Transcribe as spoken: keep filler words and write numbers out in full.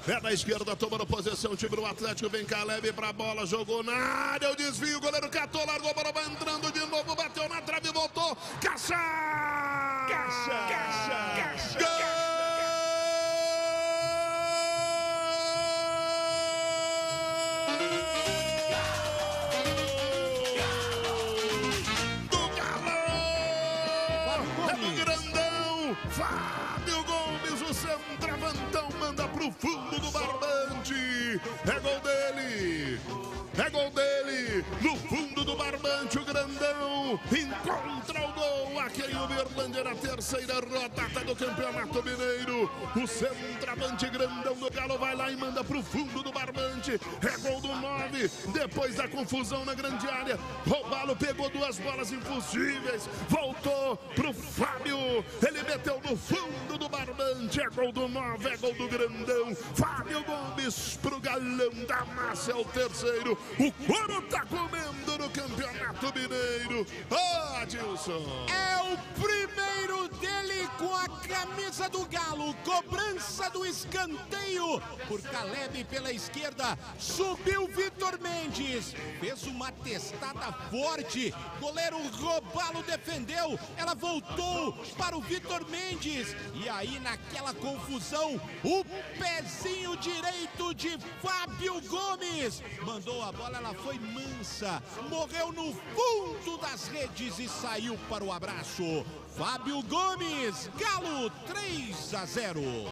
É da esquerda, tomando posição, o time do Atlético. Vem Caleb pra bola, jogou na área, o desvio, o goleiro catou, largou a bola, vai entrando de novo, bateu na trave, voltou. Caixa! Caixa! Caixa! Caixa! Gol! Fábio Gomes, o centroavantão, manda pro fundo do barbante. É gol dele. É gol dele. No fundo do barbante, o grandão encontra o gol aqui em Uberlândia na terceira rodada do Campeonato Mineiro. O centroavante grandão do Galo vai lá e manda pro fundo do barbante. É gol do nove. Depois da confusão na grande área, Robalo pegou duas bolas impossíveis. Voltou pro Fábio. Ele meteu no fundo do barbante. É gol do nove, é gol do grandão. Fábio Gomes pro Galão da Massa, é o terceiro. O couro tá comendo no Campeonato Mineiro. Ah, Adilson. É o primeiro dele com a camisa do Galo. Cobrança do escanteio por Caleb pela esquerda. Subiu Vitor Mendes. Fez uma testada forte. Goleiro Robalo defendeu. Ela voltou para o Vitor Mendes. E aí, naquela confusão, o pezinho direito de Fábio Gomes mandou a bola, ela foi mansa, morreu no fundo das redes e saiu para o abraço. Fábio Gomes, Galo três a zero.